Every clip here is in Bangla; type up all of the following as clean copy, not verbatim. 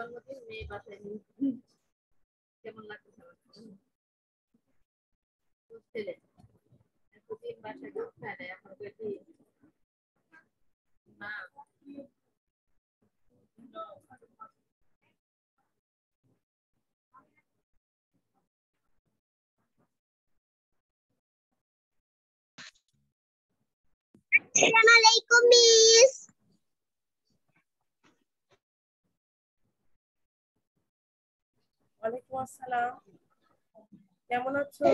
জন্মদিন মেয়ে বাসায় কেমন লাগছে বুঝছিলে এতদিন বাসায় দুধ খায় না এখন বেশি না Assalamualaikum, Miss. ওয়ালাইকুম আসসালাম। কেমন আছো?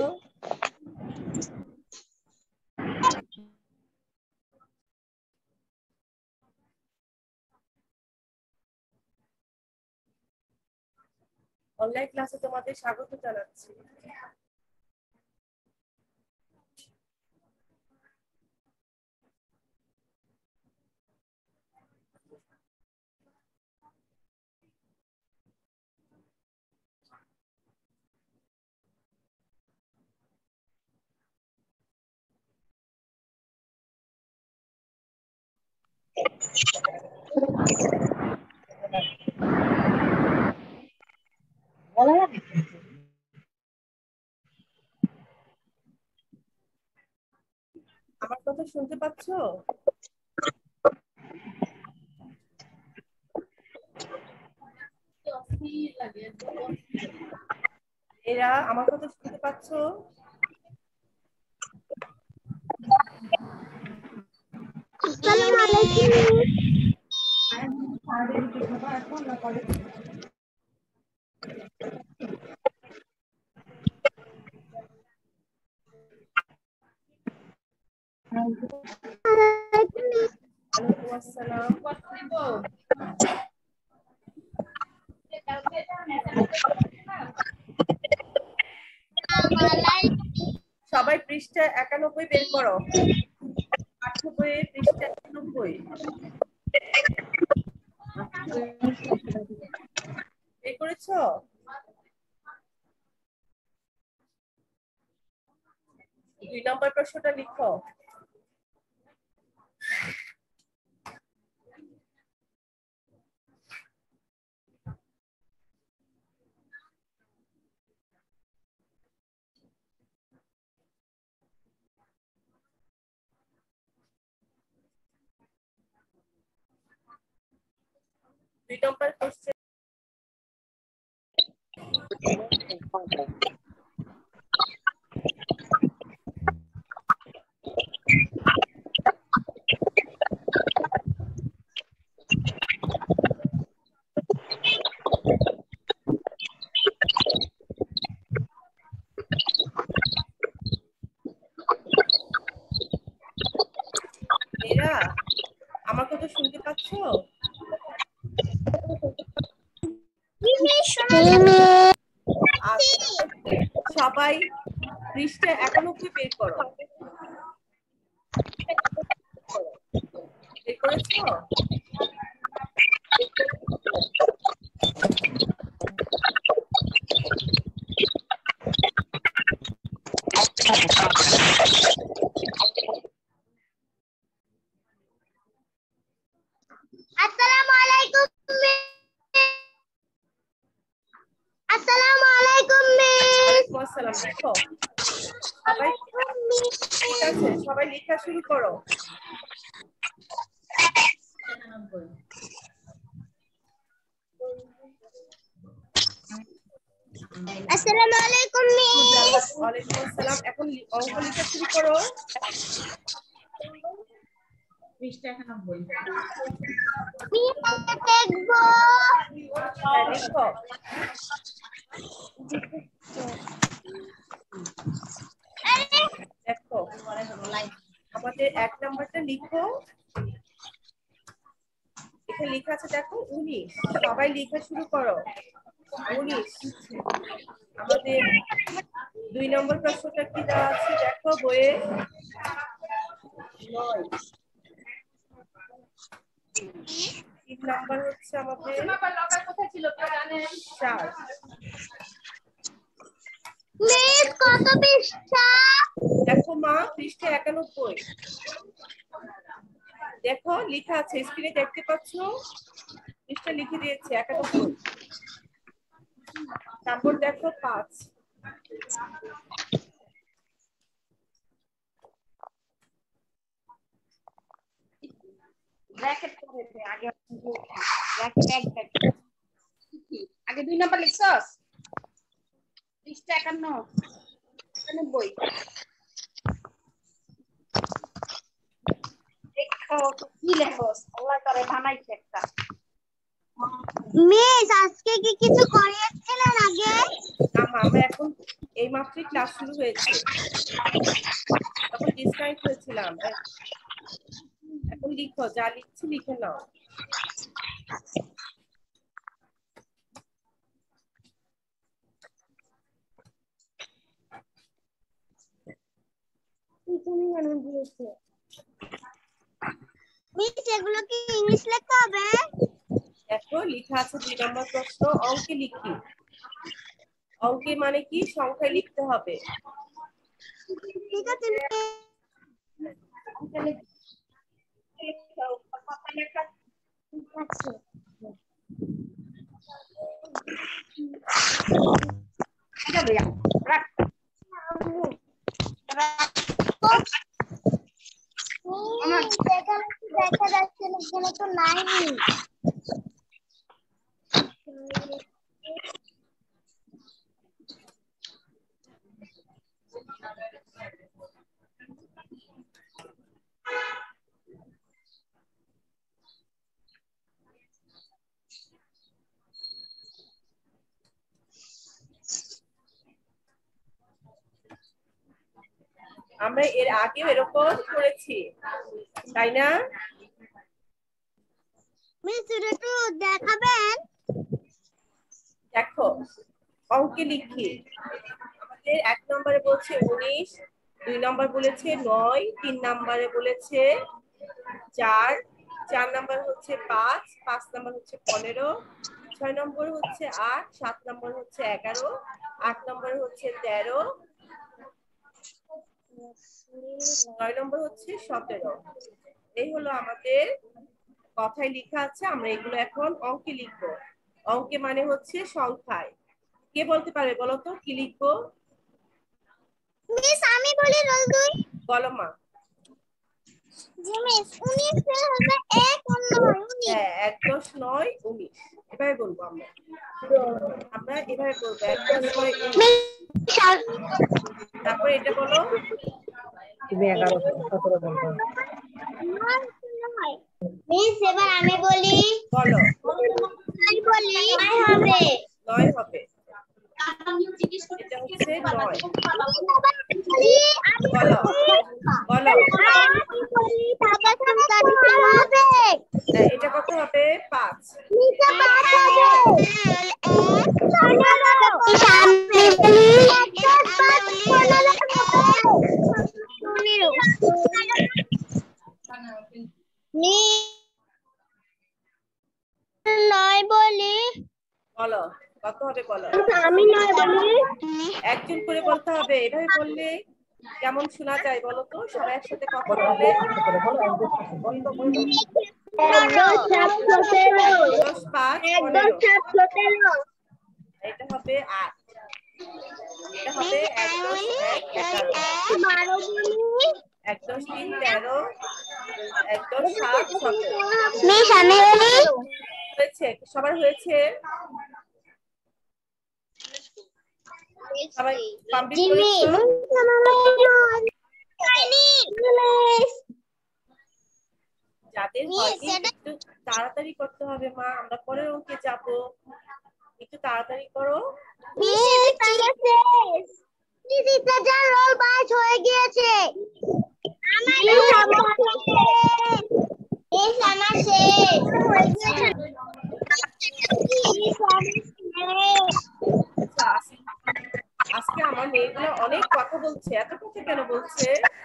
অনলাইন ক্লাসে তোমাদের স্বাগত জানাচ্ছি। আমার কথা শুনতে পাচ্ছো? এরা আমার কথা শুনতে পাচ্ছো? Assalamualaikum, Miss. Assalamualaikum, Miss. ওয়ালাইকুম আসসালাম। সবাই পৃষ্ঠা 91 বের করো। পাঠ্য বইয়ের পৃষ্ঠা 91 বের করেছো? দুই নম্বর প্রশ্নটা লিখো। দুই নম্বর কোশ্চেন এরা আমার কথা শুনতে পাচ্ছো? সবাই পৃষ্ঠা 91 বের করো। বের করেছো? Assalamualaikum, Miss. Assalamualaikum, Miss. ওয়ালাইকুম আসসালাম। লিখো সবাই। ঠিক আছে, সবাই লেখা শুরু করো। Assalamualaikum, Miss. ওয়ালাইকুম আসসালাম। এখন অঙ্ক লেখা শুরু করো। পৃষ্ঠা 91 দেখবো। হ্যাঁ, লিখো। দেখো আমাদের 1 নাম্বারটা লিখো। এখানে লেখা আছে দেখো 19। সবাই লেখা শুরু করো। 19। আমাদের 2 নম্বর প্রশ্নটা কি দেওয়া আছে দেখো বইয়ে। 9। 3 নাম্বার হচ্ছে আমাদের 4। মিস কত পৃষ্ঠা? দেখো মা পৃষ্ঠা 91। দেখো লেখা আছে স্ক্রিনে দেখতে পাচ্ছো? পৃষ্ঠা লিখে দিয়েছে 91। তারপর দেখো 5। ব্র্যাকেট করে দে আগে ব্র্যাকেট এক ব্র্যাকেট আগে 2 নাম্বার লিখছস 51 91 দেখো কি লেখস আল্লাহ করে বানাইছে একটা মিস আজকে কি কিছু করিয়েছিলেন আগে? না আমরা এখন এই মাত্রই ক্লাস শুরু হয়েছে, তখন ডিসকানেক্ট হয়েছিলাম। এখন লিখো, যা লিখছি লিখে নাও। মিস এগুলো কি ইংলিশ লেখা হবে? দেখো লেখা আছে 2 নম্বর প্রশ্ন, অঙ্কে লিখি। অঙ্কে মানে কি? সংখ্যায় লিখতে হবে। ঠিক আছে এটা ভাইয়া রাখ দেখা যাচ্ছে না, এখানে তো নাই। আমরা এর আগেও এরকম করেছি, তাই না? মিস এটা একটু দেখাবেন? দেখো অঙ্কে লিখি। আমাদের 1 নম্বরে বলছে 19, 2 নম্বর বলেছে 9, 3 নম্বরে বলেছে 4, 4 নম্বর হচ্ছে 5, 5 নম্বর হচ্ছে 15, 6 নম্বর হচ্ছে 8, 7 নম্বর হচ্ছে 11, 8 নম্বর হচ্ছে 13, 9 নম্বর হচ্ছে 17। এই হলো আমাদের কথায় লেখা আছে। আমরা এগুলো এখন অঙ্কে লিখবো। অঙ্কে মানে হচ্ছে সংখ্যায়। কে বলতে পারবে বলো তো কি লিখবো? মিস আমি বলি রোল 2। বলো মা। জি মিস 19 হবে 1 আর 9 19। হ্যাঁ 1 10 9 19 এভাবে বলবো আমরা। আমরা এভাবে বলবো 1 10 9 19। তারপর এটা বলো। তুমি 11 17 বলবো। মিস এবার আমি বলি। বলো। আমি বলি 9 হবে। 9 হবে। এটা হচ্ছে 9। বলো বলো। এটা কত হবে? 5। নয় বলি। বলো কত হবে বলো। আমি 9 বলি। একজন করে বলতে হবে, এভাবে বললে কেমন শোনা যায় বলো তো? সবাই একসাথে কথা বললে। 10 5 15। এটা হবে 8। এটা হবে 1 10 1 11। 1 10 3 13, 1 10 7 17। মিস আমি বলি। হয়েছে? সবার হয়েছে? সবাই কমপ্লিট করেছো? যাদের হয়নি একটু তাড়াতাড়ি করতে হবে মা, আমরা পরের অঙ্কে যাব। একটু তাড়াতাড়ি করো। রোল 5 হয়ে গিয়েছে। আমার শেষ। আজকে আমার মেয়েগুলো অনেক কথা বলছে, এত কথা কেন বলছে?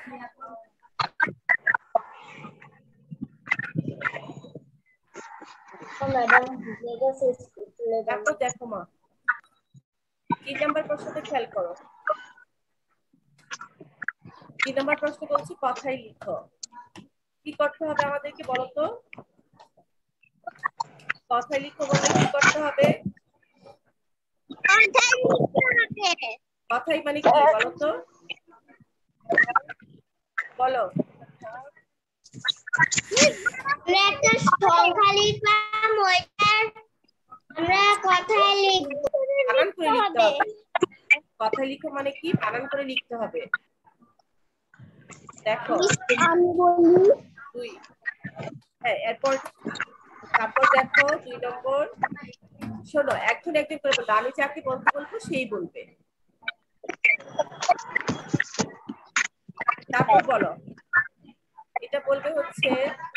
দেখো দেখো মা, 3 নম্বর প্রশ্নটা খেয়াল করো। 3 নম্বর প্রশ্ন বলছি কথাই লিখো। কি করতে হবে আমাদেরকে বলো তো? কথাই লিখো বললে কি করতে হবে? কথায় কথাই মানে কি বলো তো, বলো। আমরা একটা সংখ্যা লিখলাম, ওইটার আমরা কথায় লিখবো। বানান করে লিখতে হবে। কথায় লিখো মানে কি, বানান করে লিখতে হবে। দেখো আমি বলি 2, হ্যাঁ এরপর তারপর দেখো 2 নম্বর। শোনো, একজন একজন করে বলবো, আমি যাকে বলতে বলবো সেই বলবে। তারপর বলো, এটা বলবে হচ্ছে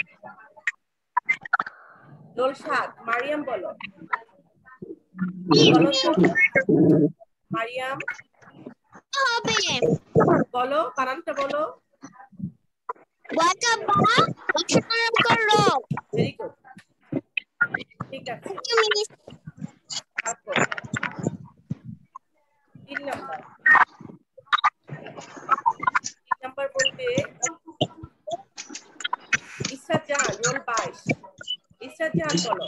দোল 7। মারিয়াম বলো, বলো তো মারিয়াম, হবে বলো বানানটা বলো। বাটা বা অক্ষর রব। ভেরি গুড, ঠিক আছে। তারপর 3 নাম্বার। 3 নাম্বার বলবে ইসরাত জাহান, রোল 22। ইসরাত জাহান বলো,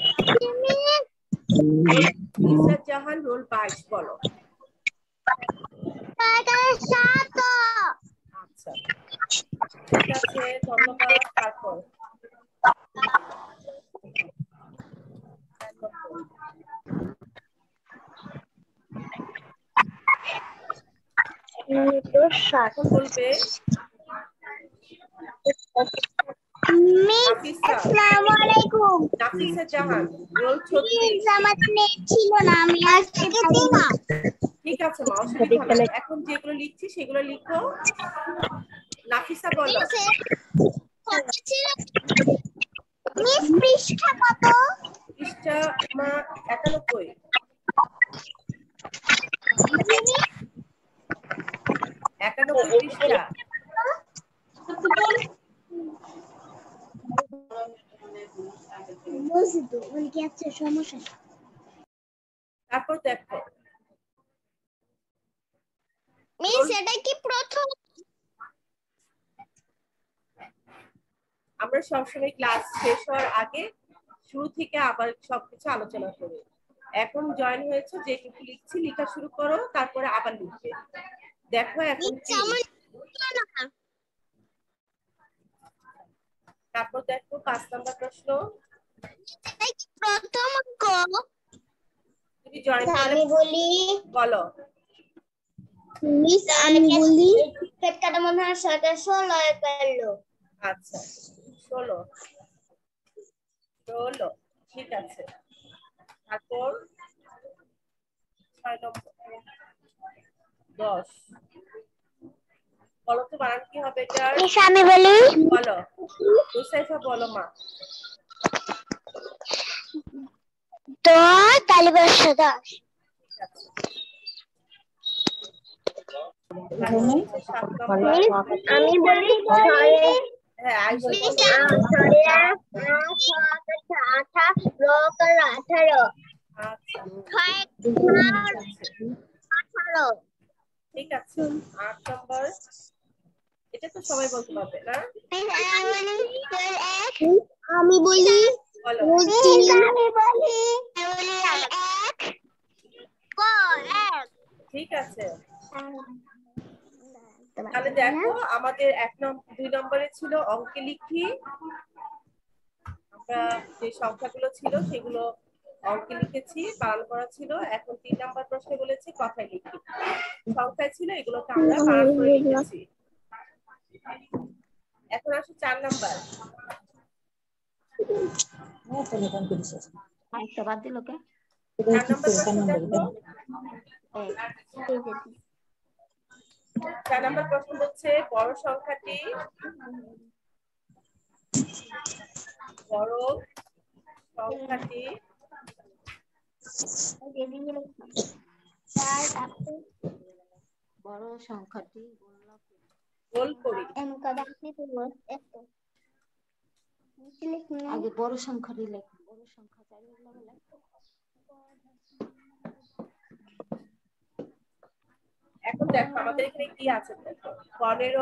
ইসরাত জাহান রোল 22 বলো। আচ্ছা, ঠিক আছে, ধন্যবাদ। তারপর এখন বলবে নাফিসা, আসসালামু আলাইকুম। নাফিসা জাহান রোল 36। আমার নেট ছিল না, আমি আজকে না। ঠিক আছে মা, অসুবিধা নাই। এখন যেগুলো লিখছি সেগুলো লিখো। নাফিসা বলো, মিস পৃষ্ঠা কত? পৃষ্ঠা মা 91। 91 পৃষ্ঠা। বুঝি তো, ওই কি আছে সমস্যা? তারপর দেখো মিস এটা কি প্রথম? আমরা সবসময় ক্লাস শেষ হওয়ার আগে শুরু থেকে আবার সবকিছু আলোচনা করি। এখন জয়েন হয়েছে, যেটুকু লিখছি লেখা শুরু করো, তারপরে আবার লিখবে। দেখো এখন কি। তারপর দেখো 5 নাম্বার প্রশ্ন। প্রথম অঙ্ক তুমি জয়েন আমি বলি, বলো। মিস আমি বলি পেটকাটা মনে হয় 16 করলো। আচ্ছা 16, ঠিক আছে। তারপর 6 নম্বর 10। বলো তো বানান কি হবে এটার? মিস আমি বলি, বলো মুসাইফা, বলো মা। 10 তাহলে 10। ঠিক আছে। তারপর হচ্ছে 7 নম্বর। আমি বলি হ্যাঁ আইসা বলো। 18 আচ্ছা 18। ঠিক আছে। 8 নম্বর, এটা তো সবাই বলতে পারবে না। আমি বলি, বলো আমি বলি 1 ঠিক আছে। তাহলে দেখো আমাদের 2 নম্বরে ছিল অঙ্কে লিখি। আমরা যে সংখ্যাগুলো ছিল সেগুলো অঙ্কে লিখেছি, বানান করা ছিল। এখন 3 নাম্বার প্রশ্নে বলেছে কথায় লিখি। সংখ্যায় ছিল, এগুলোকে আমরা বানান করে লিখেছি। এখন আসো 4 নাম্বার। একটা বাদ দিল কে? 4 নাম্বার প্রশ্ন দেখো। 4 নাম্বার প্রশ্ন হচ্ছে বড় সংখ্যাটি বড় সংখ্যাটি বড় সংখ্যাটি গোল করি। আগে বড় সংখ্যাটি লেখ। বড় সংখ্যা চাইলে লেখ। এখন দেখো আমাদের এখানে কি আছে দেখো। 15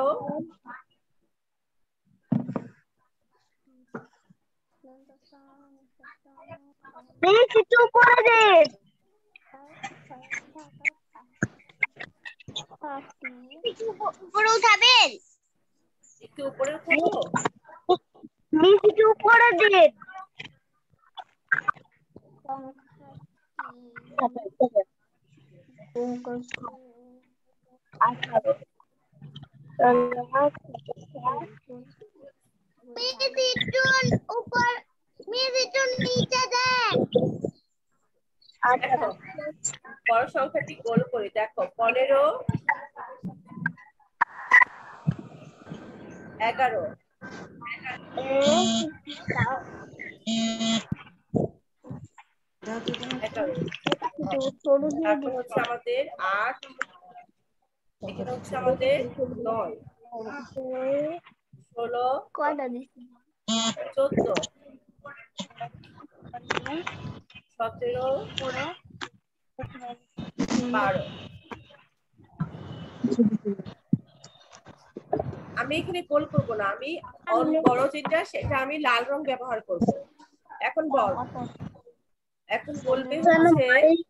একটু করে দে। উপরে উঠাবেন, একটু উপরে উঠাবো। একটু উপরে দিন। নিচে দেন। দেখো বড় সংখ্যাটি গোল করে দেখো 15, 11, 11, তারপর হচ্ছে আমাদের 8, এখানে হচ্ছে আমাদের 9, 16, 14, 17, 12। আমি এখানে গোল করব না, আমি বড় যেটা সেটা আমি লাল রং ব্যবহার করব। এখন বল, এখন বলবে হচ্ছে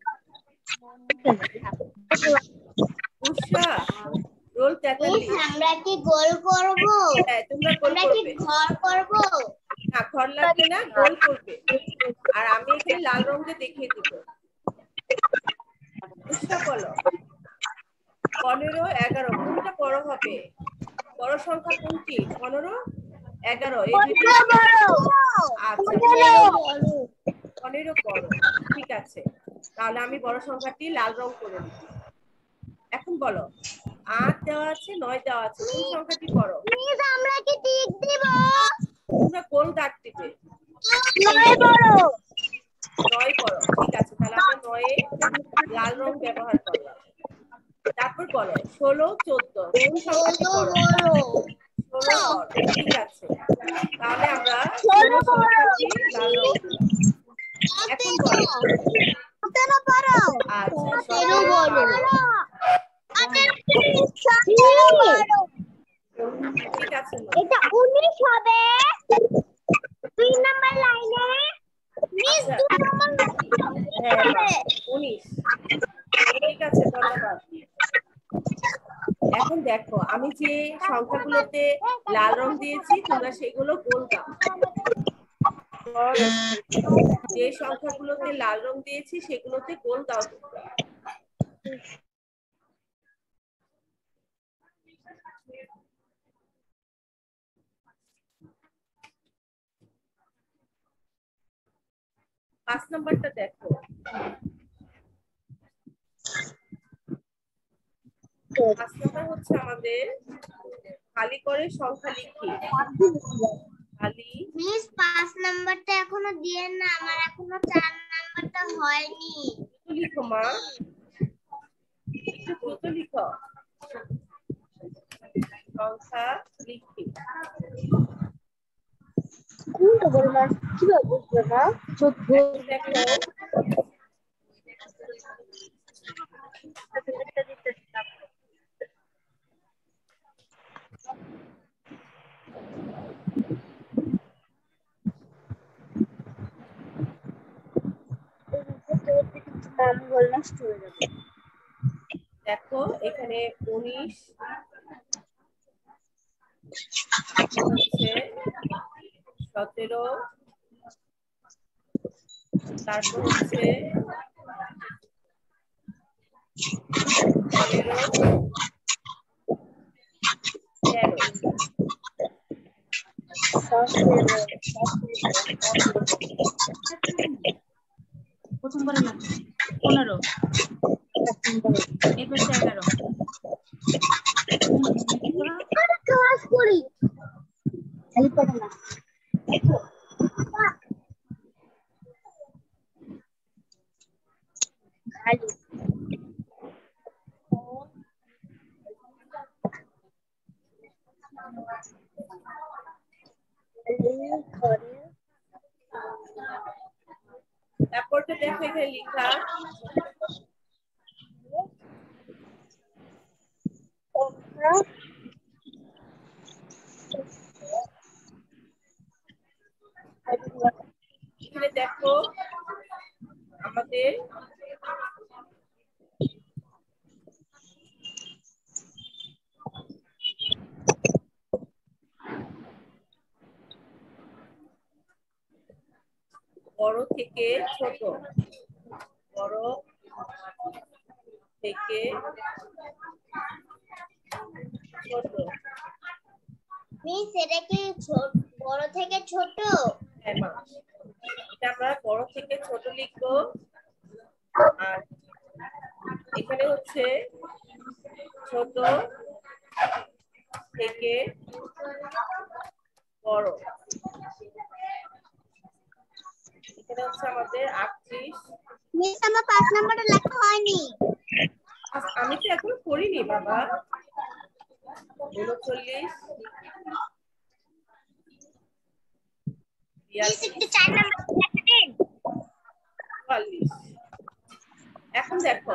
উষা রোল তেতাল্লিশ। আমরা কি গোল করব? হ্যাঁ তোমরা গোল আমরা কি করবে। ঘর করব? না ঘর লাগবে না, গোল করবে। আর আমি এখানে লাল রং দিয়ে দেখিয়ে দিব। উষা বলো 15, 11 কোনটা বড় হবে? বড় সংখ্যা কোনটি? 15, 11 এই দুইটি। আচ্ছা 15 বড়, ঠিক আছে। তাহলে আমি বড় সংখ্যাটি লাল রং করে দিই। এখন বলো 8 দেওয়া আছে, 9 দেওয়া আছে, কোন সংখ্যাটি বড়? মিস আমরা কি টিক দিব? তোমরা গোল দাগ দিবে। 9 বড়। 9 বড়, ঠিক আছে। তাহলে আমরা 9 এ লাল রং ব্যবহার করলাম। তারপর বলো 16, 14 কোন সংখ্যাটি বড়? 16 বড়, ঠিক আছে। তাহলে আমরা 16 সংখ্যাটি লাল রং দিই। এখন বলো আচ্ছা 17 বড়, ঠিক আছে। এটা 19 হবে 2 নাম্বার লাইনে। মিস আচ্ছা 2 নাম্বার হ্যাঁ 19, ঠিক আছে, ধন্যবাদ। এখন দেখো আমি যে সংখ্যাগুলোতে লাল রং দিয়েছি তোমরা সেগুলো গোল দাও। যে সংখ্যাগুলোতে লাল রং দিয়েছি সেগুলোতে গোল দাও তোমরা। পাঁচ নাম্বারটা দেখো, 5 নাম্বার হচ্ছে আমাদের খালি করে সংখ্যা লিখি। খালি মিস 5 নাম্বারটা এখনো দিয়েন না, আমার এখনো 4 নাম্বারটা হয়নি। লিখো মা, একটু দ্রুত লিখো। সংখ্যা লিখি। কোনটা বললাম কিভাবে বুঝবে না? দেখো দেখো এখানে 19 হচ্ছে 17, তারপর হচ্ছে 15, 13। প্রথম করে না 15 এরপর 11 ক্লাস করি খালি পড়ে না। খালি তারপর তো দেখো এখানে লেখা এখানে দেখো আমাদের বড় থেকে ছোট, বড় থেকে ছোট। মিস এটা কি বড় থেকে ছোট? হ্যাঁ মা, এটা আমরা বড় থেকে ছোট লিখবো। আর এখানে হচ্ছে ছোট থেকে বড়। এখানে হচ্ছে আমাদের 38। মিস আমার 5 নাম্বারটা লেখা হয়নি। আমি তো এখনো করিনি বাবা। 39, মিস একটু 4 নাম্বারটা লেখা দেন। 44। এখন দেখো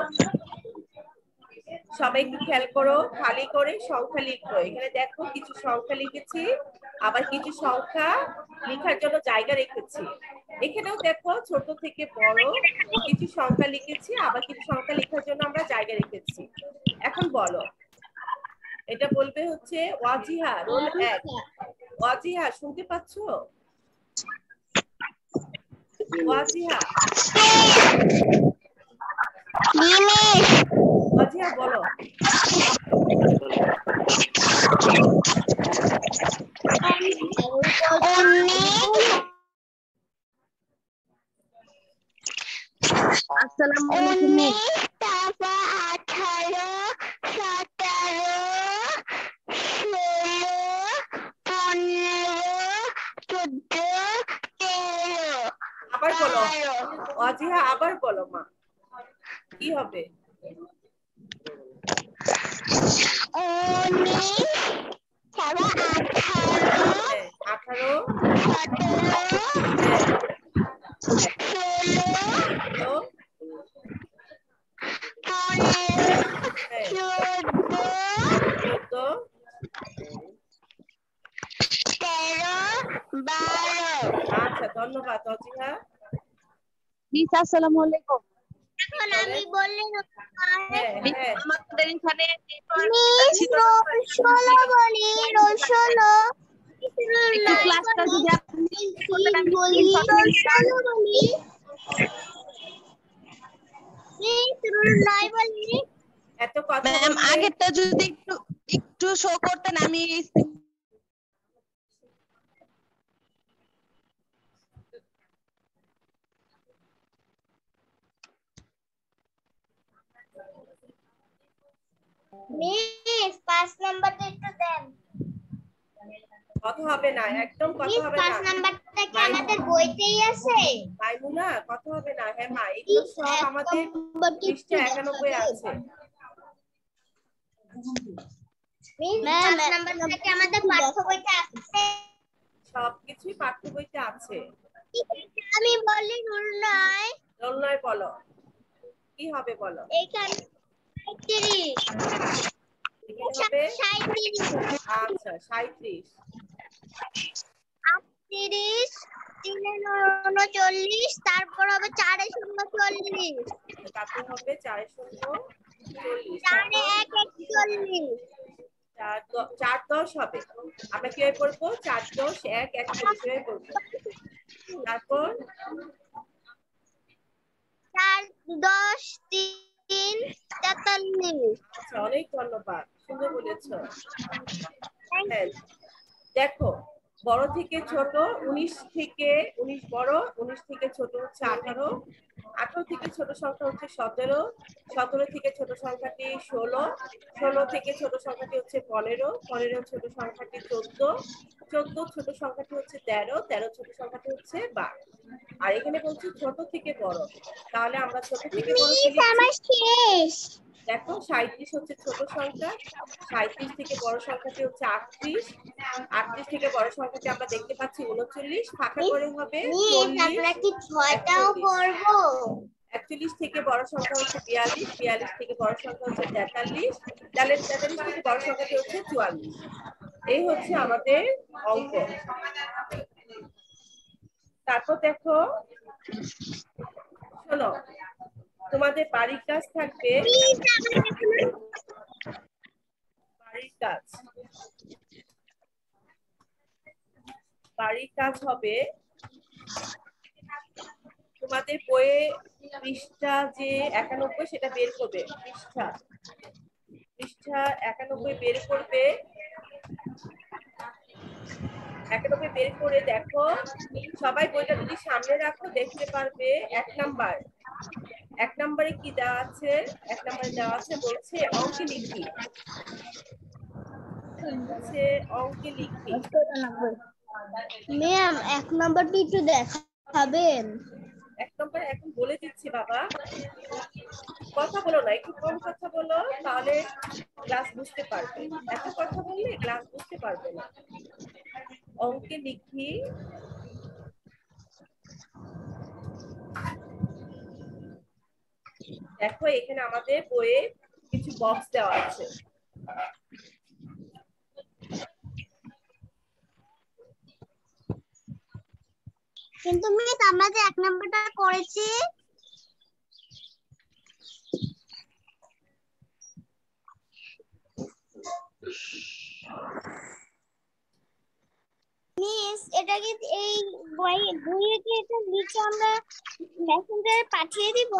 সবাই একটু খেয়াল করো, খালি করে সংখ্যা লিখবো। এখানে দেখো কিছু সংখ্যা লিখেছি, আবার কিছু সংখ্যা লেখার জন্য জায়গা রেখেছি। এখানেও দেখো ছোট থেকে বড় কিছু সংখ্যা লিখেছি, আবার কিছু সংখ্যা লেখার জন্য আমরা জায়গা রেখেছি। এখন বলো, এটা বলবে হচ্ছে ওয়াজিহা, রোল 1। ওয়াজিহা শুনতে পাচ্ছ? ওয়াজিহা, ওয়াজিহা বলো। আসসালামু আলাইকুম। 18, 17, 16, 15, 14, 13। আবার বলো ওয়াজিহা, আবার বলো মা, কি হবে? 19, 18, আচ্ছা, ধন্যবাদ ওয়াজিহা। মিস আসসালামু আলাইকুম। এখন আমি বললেন হ্যাঁ হ্যাঁ, আমাদের এখানে মিস রোল 16 বলি, রোল 16। একটু ক্লাসটা যদি আপনি করতেন আমি বলি রোল 16 বলি। মিস রোল 9 বলি। এত কথা ম্যাম বললে আগেরটা যদি একটু শো করতেন আমি মিস 5 নাম্বারটা একটু দেন। কথা হবে না, একদম কথা মিস হবে 5 না। নাম্বারটা কি আমাদের বইতেই আছে? মাইমুনা, কথা হবে না। হ্যাঁ মা, এগুলো সব আমাদের পৃষ্ঠা 91 আছে। মিস 5 নাম্বারটা কি আমাদের পাঠ্য বইতে আছে? সবকিছুই পাঠ্য বইতে আছে। আমি বলি রুল 9। রোল 9 বলো, কি হবে বলো? এখানে 35, এখানে হবে 37, আচ্ছা 37, 38, 39, তারপর হবে 4 এ 40, তারপর হবে 4 শূন্য 40, 4 এ 1 41, 4 10 হবে। আমরা কিভাবে করবো? 4 10 1 41 এভাবে করবো। তারপর 4 10 3 43। আচ্ছা, অনেক ধন্যবাদ, সুন্দর বলেছো। হ্যাঁ, দেখো বড় থেকে ছোট 19 থেকে 19 বড়, 19 থেকে ছোট হচ্ছে 18, 18 থেকে ছোট সংখ্যা হচ্ছে 17, 17 থেকে ছোট সংখ্যাটি 16, 16 থেকে ছোট সংখ্যাটি হচ্ছে 15, 15 ছোট সংখ্যাটি 14, 14 ছোট সংখ্যাটি হচ্ছে 13, 13 ছোট সংখ্যাটি হচ্ছে 12। আর এখানে বলছি ছোট থেকে বড়, তাহলে আমরা ছোট থেকে বড় কি মিস আমার লিখছি? শেষ। দেখো 37 হচ্ছে ছোট সংখ্যা, 37 থেকে বড় সংখ্যাটি হচ্ছে 38, 38 থেকে বড় সংখ্যাটি আমরা দেখতে পাচ্ছি 39, ফাঁকা করে হবে মিস 40, আমরা কি 6টাও 41, করব? 41 থেকে বড় সংখ্যা হচ্ছে 42, 42 থেকে বড় সংখ্যা হচ্ছে 43, 43 থেকে বড় সংখ্যাটি হচ্ছে 44। এই হচ্ছে আমাদের অঙ্ক। তারপর দেখো, শোনো, তোমাদের বাড়ির কাজ থাকবে। মিস আমার এখনো বাড়ির কাজ হবে তোমাদের বইয়ে পৃষ্ঠা যে 91 সেটা বের করবে। পৃষ্ঠা 91 বের করবে। 91 বের করে দেখো, সবাই বইটা যদি সামনে রাখো দেখতে পারবে 1 নম্বরে কি দেওয়া আছে? 1 নম্বরে দেওয়া আছে বলছে অঙ্কে লিখি। অঙ্কে লিখি। ম্যাম 1 নম্বরটি একটু দেখাবেন? 1 নম্বরে এখন বলে দিচ্ছি বাবা, কথা বলো না, একটু কম কথা বলো, তাহলে ক্লাস বুঝতে পারবে। এত কথা বললে ক্লাস বুঝতে পারবে না। অঙ্কে লিখি। দেখো এখানে আমাদের বইয়ে কিছু বক্স দেওয়া আছে। কিন্তু মিস আমরা যে 1 নম্বরটা করেছি মিস, এটা কি এই বইয়ে কি এটা লিখে আমরা মেসেঞ্জারে পাঠিয়ে দিব?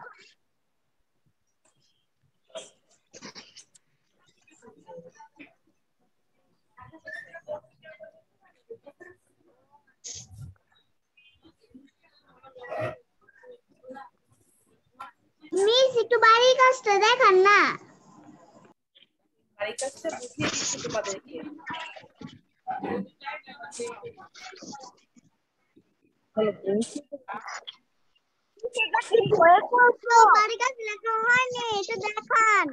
মিস একটু বাড়ির কাজটা দেখান না। বাড়ির কাজটা বুঝিয়ে দিচ্ছি তোমাদেরকে। বাড়ির কাজ লেখা হয়নি, এটা দেখান।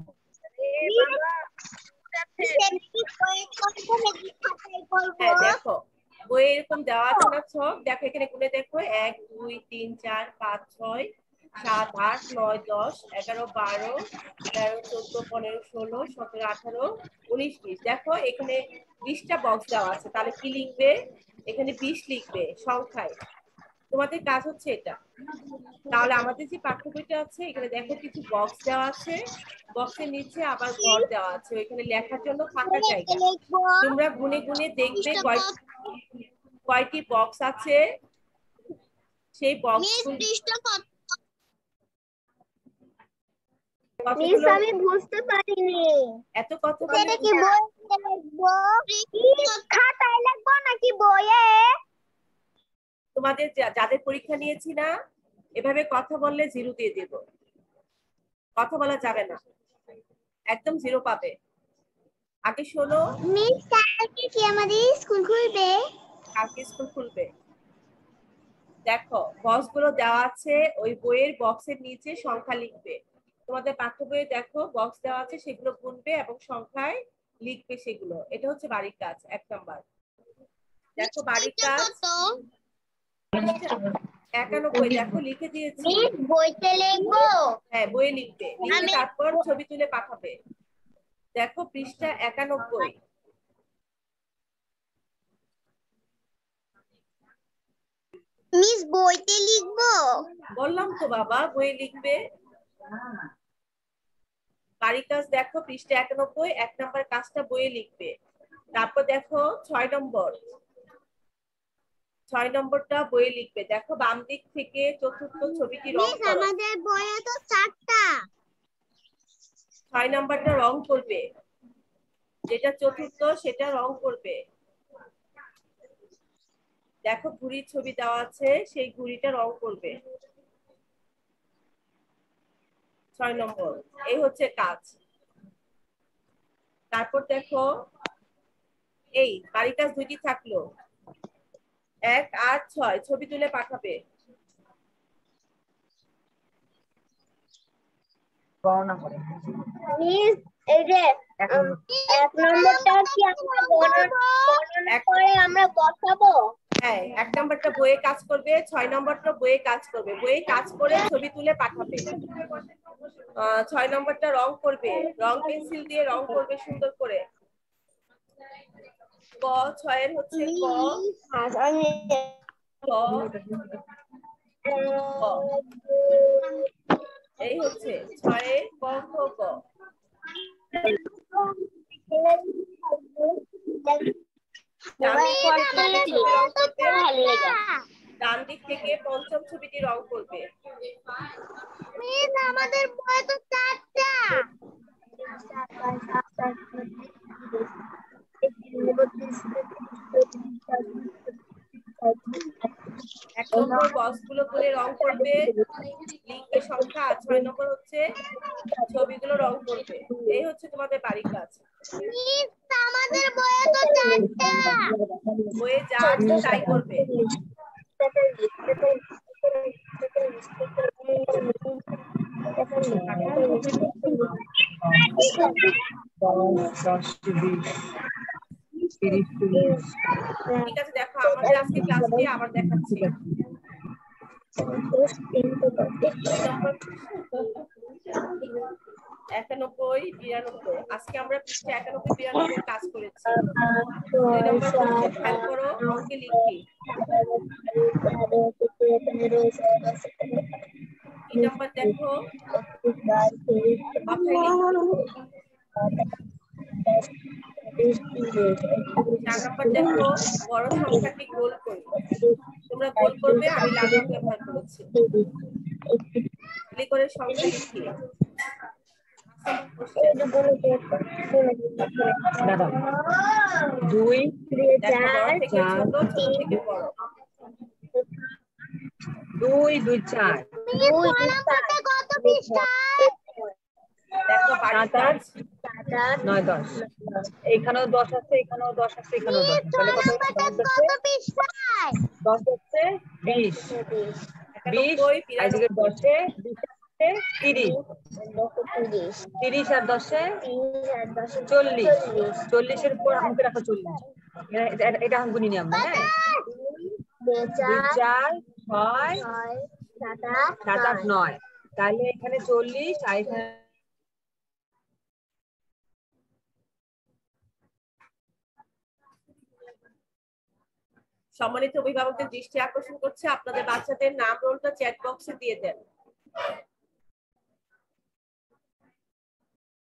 হ্যাঁ দেখো, বইয়ে এরকম দেওয়া আছে না ছক? দেখো এখানে গুনে দেখো, 1 2 3 4 5 6 7 8 9 10 11 12 13 14 15 16 17 18 19 20। দেখো এখানে 20টা বক্স দেওয়া আছে, তাহলে কি লিখবে? এখানে 20 লিখবে সংখ্যায়। তোমাদের কাজ হচ্ছে এটা। তাহলে আমাদের যে পাঠ্য বইটা আছে এখানে দেখো কিছু বক্স দেওয়া আছে, বক্সের নিচে আবার ঘর দেওয়া আছে, ওইখানে লেখার জন্য ফাঁকা জায়গা। তোমরা গুনে গুনে দেখবে কয়টি বক্স আছে, সেই বক্স আমি বুঝতে পারিনি। এত কথা এটা কি বইয়ে লিখবো? খাতায় লিখবো নাকি বইয়ে? তোমাদের যাদের পরীক্ষা নিয়েছি না, এভাবে কথা বললে 0 দিয়ে দেব। কথা বলা যাবে না, একদম 0 পাবে। আগে শোনো। মিস কালকে কি আমাদের স্কুল খুলবে? কালকে স্কুল খুলবে। দেখো বক্স গুলো দেওয়া আছে, ওই বইয়ের বক্সের নিচে সংখ্যা লিখবে। তোমাদের পাঠ্য বইয়ে দেখো বক্স দেওয়া আছে, সেগুলো গুনবে এবং সংখ্যায় লিখবে সেগুলো। এটা হচ্ছে বাড়ির কাজ 1 নাম্বার। দেখো বাড়ির কাজ 91 দেখো লিখে দিয়েছি। বইতে লিখবো? হ্যাঁ বইয়ে লিখবে, লিখে তারপর ছবি তুলে পাঠাবে। দেখো পৃষ্ঠা 91। মিস বইতে লিখবো? বললাম তো বাবা, বইয়ে লিখবে। বাড়ির কাজ দেখো পৃষ্ঠা 91, 1 নাম্বার কাজটা বইয়ে লিখবে। তারপর দেখো 6 নম্বরটা বইয়ে লিখবে। দেখো বাম দিক থেকে চতুর্থ ছবিটি রং করো। আমাদের বইয়ে তো 4টা। 6 নম্বরটা রং করবে, যেটা চতুর্থ সেটা রং করবে। দেখো ঘুড়ির ছবি দেওয়া আছে, সেই ঘুড়িটা রং করবে। 6 নম্বর, এই হচ্ছে কাজ। তারপর দেখো এই বাড়ির কাজ 2টি থাকলো, 1 8 6 ছবি তুলে পাঠাবে। মিস এই যে 1 নম্বরটা কি আমরা গণনা করে আমরা বসাবো? হ্যাঁ 1 নম্বরটা বইয়ে কাজ করবে, 6 নম্বরটা বইয়ে কাজ করবে। বইয়ে কাজ করে ছবি তুলে পাঠাবে। 6 নম্বরটা রং করবে, রং পেন্সিল দিয়ে রং করবে সুন্দর করে। ক 6 এর হচ্ছে ক, এই হচ্ছে 6 এর ক খ গ। ডান দিক থেকে পঞ্চম ছবিটি রং করবে। মিস আমাদের বই তো 4টা। এক নম্বর বক্সগুলো করে রং করবে, লিখবে সংখ্যা, 6 নম্বর হচ্ছে ছবিগুলো রং করবে। এই হচ্ছে তোমাদের বাড়ির কাজ। মিস আমাদের বই তো 4টা। বইয়ে যা আছে তাই করবে। ঠিক আছে, দেখো আমাদের আজকে ক্লাসটি আবার দেখাচ্ছি। 91, 92 আজকে আমরা পৃষ্ঠা 91, 92 কাজ করেছি। 2 নম্বর করছে, খেয়াল করো অঙ্কে লিখি। 3 নম্বর দেখো মাথায় লিখি। 4 নম্বর দেখো বড় সংখ্যাটি গোল করি। তোমরা গোল করবে, আমি লাল রং ব্যবহার করেছি। খালি করে সংখ্যা লিখি। 2 দেখো বড় থেকে ছোট, ছোট থেকে বড়। 2 2 4 কত পৃষ্ঠা? দেখো বাড়ির কাজ। 9 10 এখানেও 10 আছে, এখানেও 10 আছে, এখানেও 10 আছে, তাহলে কত? কত পৃষ্ঠায়? 10 হচ্ছে 20 20 আর এদিকে 10 এ 20 আছে 30 30 আর 10 এ 40 40 এর উপর অঙ্কে রাখো 40। এটা অঙ্ক গুনি নিই আমরা, হ্যাঁ? 2 4 6 7 8 9 তাহলে এখানে 40 আর এখানে সম্মানিত অভিভাবকদের দৃষ্টি আকর্ষণ করছে, আপনাদের বাচ্চাদের নাম রোলটা চ্যাট বক্সে দিয়ে দেন।